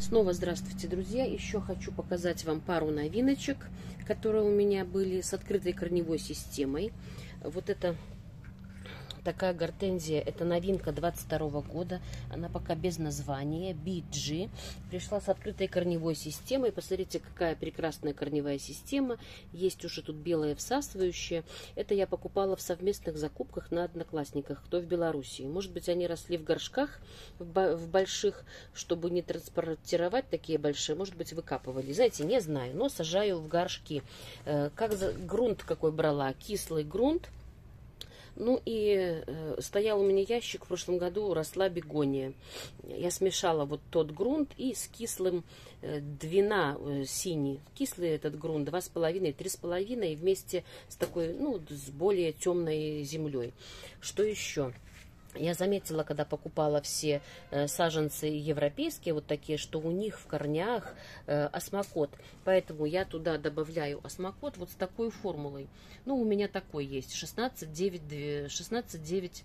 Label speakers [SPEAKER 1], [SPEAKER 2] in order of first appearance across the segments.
[SPEAKER 1] Снова здравствуйте, друзья! Еще хочу показать вам пару новиночек, которые у меня были с открытой корневой системой. Вот это такая гортензия, это новинка 22 года, она пока без названия, BG, пришла с открытой корневой системой. Посмотрите, какая прекрасная корневая система, есть уже тут белое всасывающее. Это я покупала в совместных закупках на Одноклассниках, кто в Белоруссии. Может быть, они росли в горшках, в больших, чтобы не транспортировать такие большие, может быть, выкапывали. Знаете, не знаю, но сажаю в горшки. Грунт какой брала, кислый грунт. Ну и стоял у меня ящик, в прошлом году росла бегония. Я смешала вот тот грунт и с кислым двина синий. Кислый этот грунт 2,5-3,5 и вместе с такой, ну, с более темной землей. Что еще? Я заметила, когда покупала все саженцы европейские, вот такие, что у них в корнях осмокот. Поэтому я туда добавляю осмокот вот с такой формулой. Ну, у меня такой есть. 16-9-12.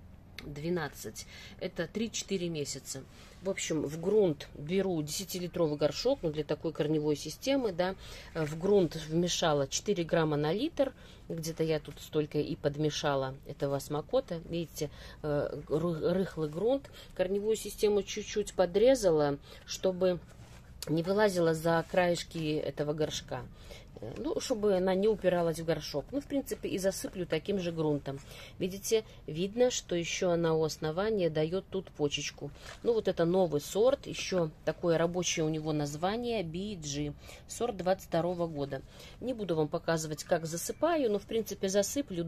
[SPEAKER 1] Это 3-4 месяца. В общем, в грунт беру 10-литровый горшок, ну, для такой корневой системы, да. В грунт вмешала 4 грамма на литр. Где-то я тут столько и подмешала этого осмокота. Видите, рыхлый грунт. Корневую систему чуть-чуть подрезала, чтобы не вылазила за краешки этого горшка. Ну, чтобы она не упиралась в горшок. Ну, в принципе, и засыплю таким же грунтом. Видите, видно, что еще она у основания дает тут почечку. Ну, вот это новый сорт. Еще такое рабочее у него название BG. Сорт 22 года. Не буду вам показывать, как засыпаю, но, в принципе, засыплю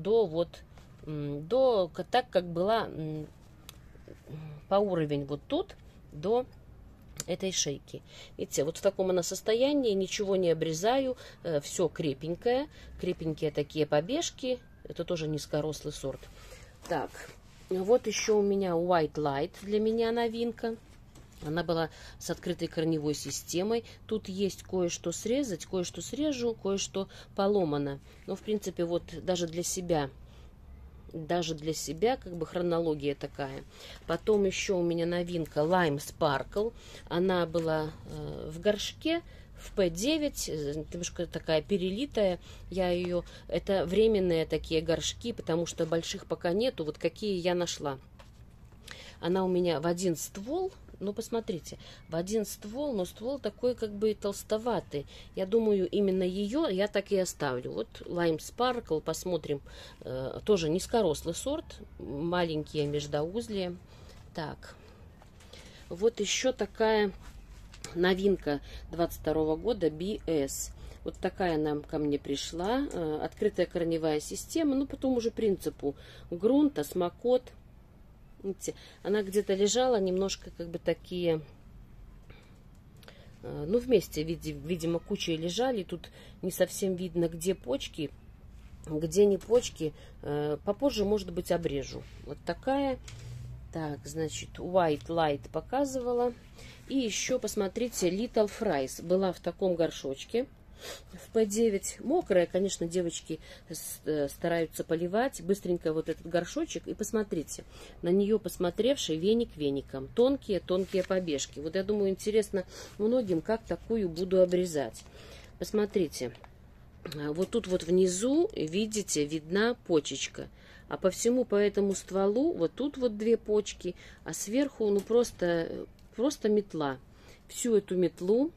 [SPEAKER 1] так, как была по уровень вот тут, до этой шейки. Видите, вот в таком она состоянии, ничего не обрезаю, все крепенькое, крепенькие такие побежки, это тоже низкорослый сорт. Так, вот еще у меня White Light, для меня новинка. Она была с открытой корневой системой. Тут есть кое-что срезать, кое-что срежу, кое-что поломано. Но, в принципе, вот даже для себя как бы хронология такая. Потом еще у меня новинка Lime Sparkle. Она была в горшке в P9, немножко такая перелитая. Это временные такие горшки, потому что больших пока нету. Вот какие я нашла. Она у меня в один ствол. Ну, посмотрите, в один ствол, но ствол такой как бы толстоватый. Я думаю, именно ее я так и оставлю. Вот Lime Sparkle, посмотрим. Тоже низкорослый сорт, маленькие междоузлия. Так, вот еще такая новинка 22 года BS. Вот такая она ко мне пришла. Открытая корневая система, ну, по тому же принципу. Грунт, осмокот. Видите, она где-то лежала, немножко как бы такие, ну, вместе, видимо, кучей лежали. Тут не совсем видно, где почки, где не почки. Попозже, может быть, обрежу. Вот такая. Так, значит, White Light показывала. И еще, посмотрите, Little Fries была в таком горшочке. В P9 мокрая, конечно, девочки стараются поливать. Быстренько вот этот горшочек. И посмотрите, на нее посмотревший веник веником. Тонкие побежки. Вот я думаю, интересно многим, как такую буду обрезать. Посмотрите. Вот тут вот внизу, видите, видна почечка. А по этому стволу, вот тут вот 2 почки. А сверху, ну, просто метла. Всю эту метлу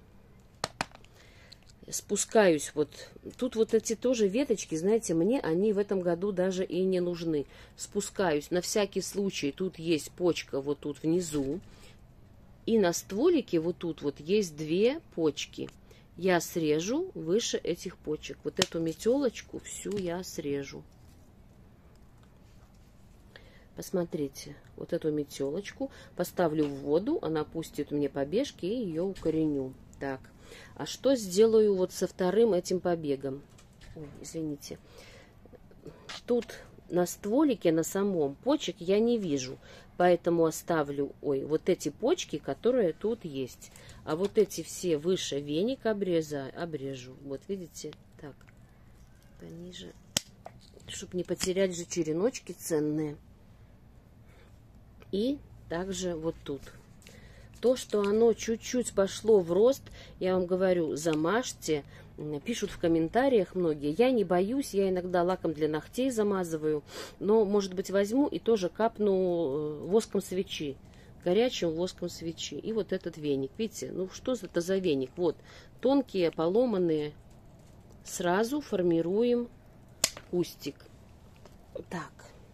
[SPEAKER 1] спускаюсь вот. Тут вот эти тоже веточки, знаете, мне они в этом году даже и не нужны. Спускаюсь на всякий случай. Тут есть почка вот тут внизу. И на стволике вот тут вот есть 2 почки. Я срежу выше этих почек. Вот эту метелочку всю я срежу. Посмотрите, вот эту метелочку поставлю в воду. Она пустит мне побежки и ее укореню. Так. А что сделаю вот со вторым этим побегом? Ой, извините. Тут на стволике, на самом, почек я не вижу. Поэтому оставлю, вот эти почки, которые тут есть. А вот эти все выше веник обрежу. Вот видите? Так, пониже. Чтобы не потерять же череночки ценные. И также вот тут. То, что оно чуть-чуть пошло в рост, я вам говорю, замажьте. Пишут в комментариях многие. Я не боюсь, я иногда лаком для ногтей замазываю. Но, может быть, возьму и тоже капну воском свечи. Горячим воском свечи. И вот этот веник. Видите, ну что это за веник? Вот, тонкие, поломанные. Сразу формируем кустик. Так.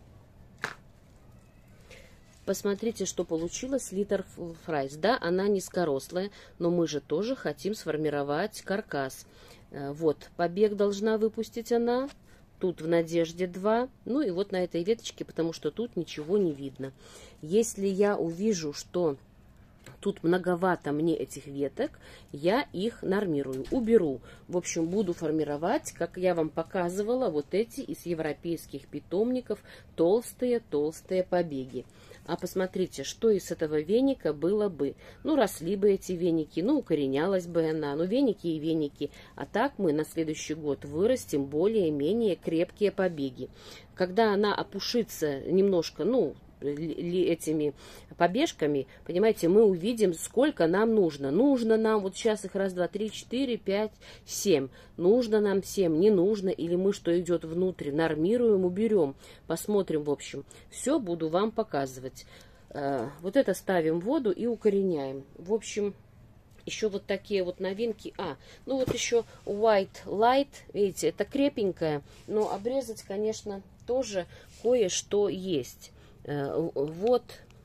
[SPEAKER 1] Посмотрите, что получилось с Little Fries. Да, она низкорослая, но мы же тоже хотим сформировать каркас. Вот, побег должна выпустить она. Тут в Надежде 2. Ну и вот на этой веточке, потому что тут ничего не видно. Если я увижу, что тут многовато мне этих веток, я их нормирую, уберу. В общем, буду формировать, как я вам показывала, вот эти из европейских питомников толстые-толстые побеги. А посмотрите, что из этого веника было бы. Ну, росли бы эти веники, ну, укоренялась бы она. Ну, веники и веники. А так мы на следующий год вырастим более-менее крепкие побеги. Когда она опушится немножко, ну, этими побежками, понимаете, мы увидим, сколько нам нужно. Нужно нам, вот сейчас их 1, 2, 3, 4, 5, 7. Нужно нам 7, не нужно, или мы, что идет внутрь, нормируем, уберем. Посмотрим, в общем. Все буду вам показывать. Вот это ставим в воду и укореняем. В общем, еще вот такие вот новинки. Ну вот еще White Light, видите, это крепенькая, но обрезать, конечно, тоже кое-что есть. Вот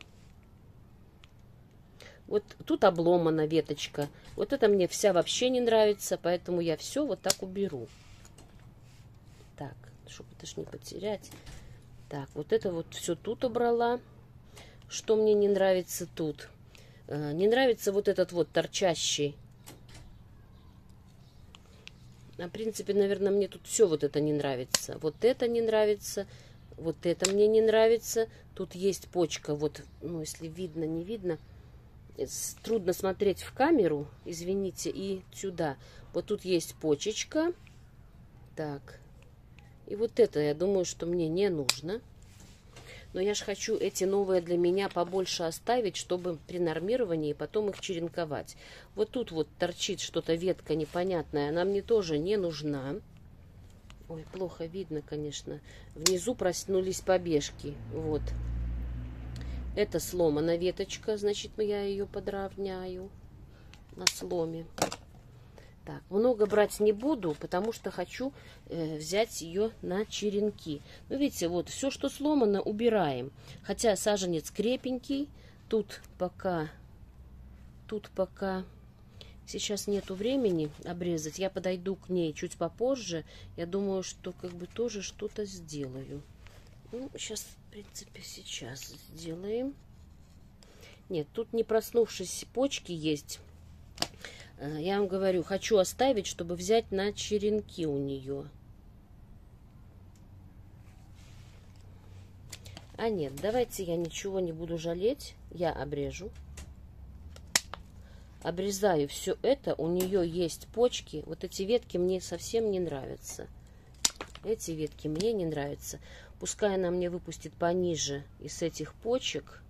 [SPEAKER 1] тут обломана веточка. Вот это мне вся вообще не нравится, поэтому я все вот так уберу. Так, чтобы это ж не потерять. Так, вот это вот все тут убрала. Что мне не нравится тут? Не нравится вот этот вот торчащий. В принципе, наверное, мне тут все вот это не нравится. Вот это не нравится. Вот это мне не нравится. Тут есть почка. Вот, ну, если видно, не видно. Трудно смотреть в камеру. Извините, и сюда. Вот тут есть почечка. Так. И вот это, я думаю, что мне не нужно. Но я же хочу эти новые для меня побольше оставить, чтобы при нормировании потом их черенковать. Вот тут вот торчит что-то, ветка непонятная. Она мне тоже не нужна. Ой, плохо видно, конечно. Внизу проснулись побежки. Вот. Это сломана веточка, значит, я ее подровняю на сломе. Так, много брать не буду, потому что хочу взять ее на черенки. Ну, видите, вот все, что сломано, убираем. Хотя саженец крепенький. Тут пока сейчас нету времени обрезать. Я подойду к ней чуть попозже. Я думаю, что как бы тоже что-то сделаю. Ну, сейчас, в принципе, сейчас сделаем. Нет, тут не проснувшись почки есть. Я вам говорю, хочу оставить, чтобы взять на черенки у нее. А нет, давайте я ничего не буду жалеть. Я обрежу. Обрезаю все это. У нее есть почки. Вот эти ветки мне совсем не нравятся. Эти ветки мне не нравятся. Пускай она мне выпустит пониже из этих почек.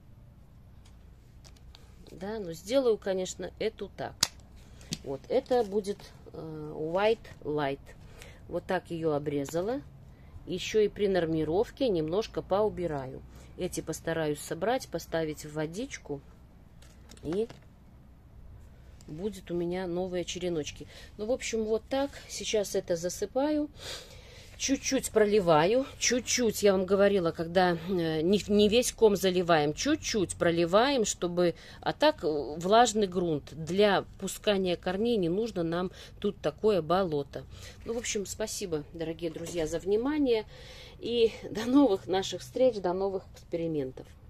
[SPEAKER 1] Да, но сделаю, конечно, эту так. Вот, это будет White Light. Вот так ее обрезала. Еще и при нормировке немножко поубираю. Эти постараюсь собрать, поставить в водичку. И будет у меня новые череночки. Ну, в общем, вот так. Сейчас это засыпаю. Чуть-чуть проливаю. Чуть-чуть, я вам говорила, когда не весь ком заливаем. Чуть-чуть проливаем, чтобы... А так влажный грунт. Для пускания корней не нужно нам тут такое болото. Ну, в общем, спасибо, дорогие друзья, за внимание. И до новых наших встреч, до новых экспериментов.